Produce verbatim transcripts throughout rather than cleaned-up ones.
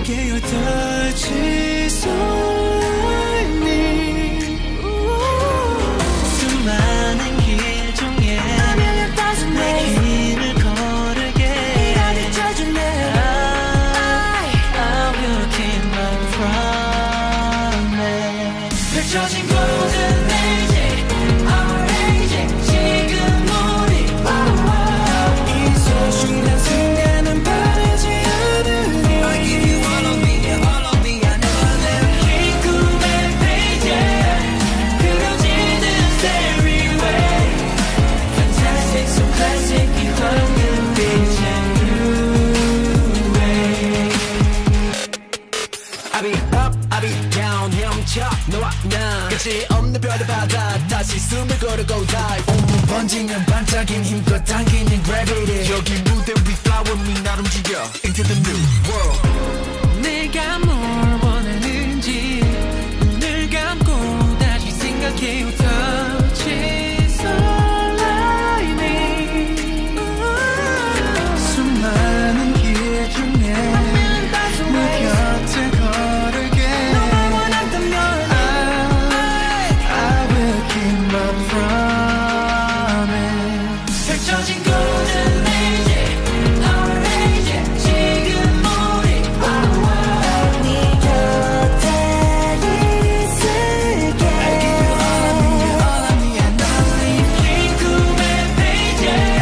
get your touch so like me. 수많은 길 중에 내 길을 걸을게. 이라도 져줄래. I, I will keep my promise. 펼쳐진 golden age, our age. 지금 우리 이 소중한 순간은 바라지 않으니. I give you all of me, all of me, I never let. 긴 꿈의 페이지 그려지는 stairway. Fantastic, so classic 이 황금빛의 new way. I be up, I be down 헤엄쳐 너와 나 끝이 없는 별의 바다 다시 숨을 고르고 dive. 온몸 번지는 반짝임 힘껏 당기는 gravity. 여기 무대 위 flower me 날 움직여 into the new world. 내가 뭘 원하는지 눈을 감고 다시 생각해. Touch is all I need. 수많은 길 중에 내 곁에 걸을게. 너만 원한다면 I, I will keep my promise. 펼쳐진 golden age, our age. 지금 우리 네 곁에 있을게. I give you all of me, all of me and only. 긴 꿈의 페이지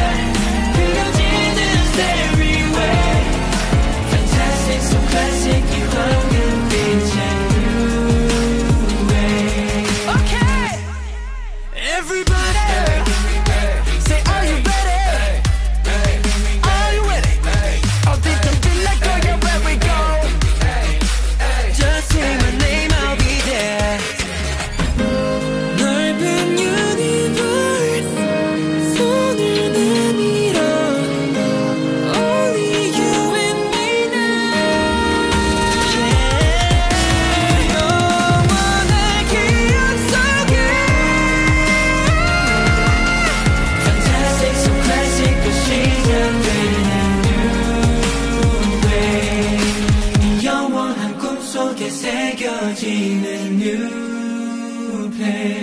그려지는 stairway. Fantastic, so classic 이 황금빛의 new way. Okay, everybody say are you ready? Are you ready? 어디든 빌려고 yeah, where we go. Just say my name, I'll be there. 넓은 universe 손을 내밀어. Only you and me now. 영원한 기억 속에. Fantastic, so classic 또 시작되는 new way. 이 영원한 꿈 속에 새겨지는 new page.